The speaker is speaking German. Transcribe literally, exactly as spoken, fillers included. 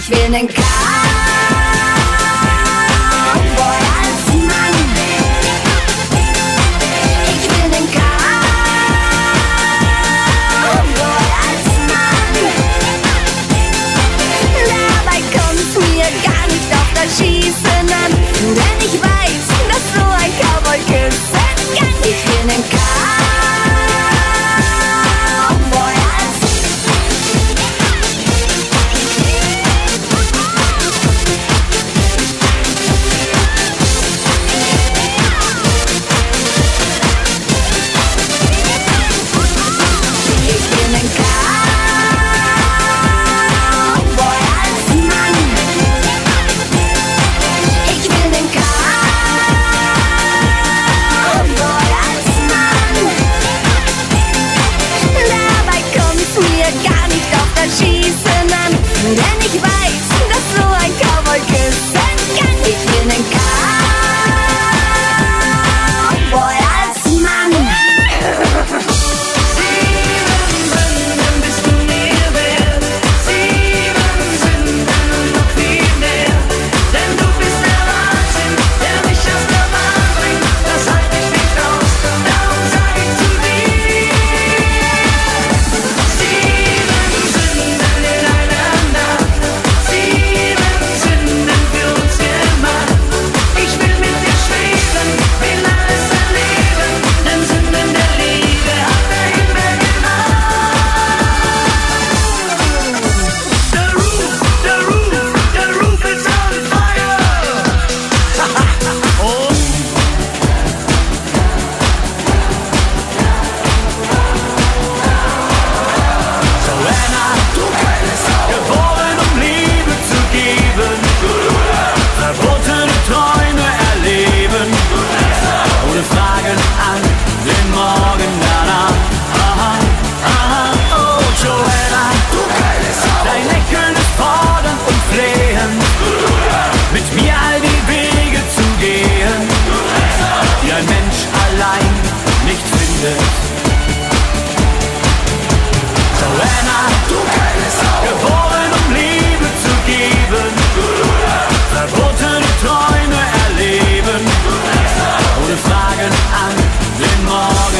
Ich will nen Cowboy als Mann. Ich will nen Cowboy als Mann. Dabei kommt's mir gar nicht auf das Schießen an, denn ich weiß, dass so ein Cowboy küssen kann. Ich will nen Cowboy als Ich will nen Cowboy als Mann. Ich will nen Cowboy als Mann. Dabei kommt's mir gar nicht auf das Schießen an, denn ich weiß, dass so ein Cowboy küssen kann. Ich will nen Cowboy als Mann. Sieben Sünden bist du mir wert, sieben Sünden und noch viel mehr. Denn du bist der Wahnsinn, der mich aus der Bahn bringt. Das halt ich nicht aus, darum sag ich zu dir. Sieben Sünden in einer Nacht, sieben Sünden für uns gemacht. Ich will mit dir schweben, will alles erleben, denn Sünden der Liebe hat der Himmel gemacht. The roof, the roof, the roof is on fire. Oh. Joanna, du geile Sau, geboren um Liebe zu geben, verbotene Träume erleben, ohne Fragen an den Morgen danach. Aha, aha, oh Joanna, du geile Sau, dein Lächeln ist fordernd und flehend, mit mir all die Wege zu gehen, die ein Mensch allein nicht findet. Joanna, du geile Sau, geboren um Liebe zu geben, verbotene Träume erleben, ohne Fragen an den Morgen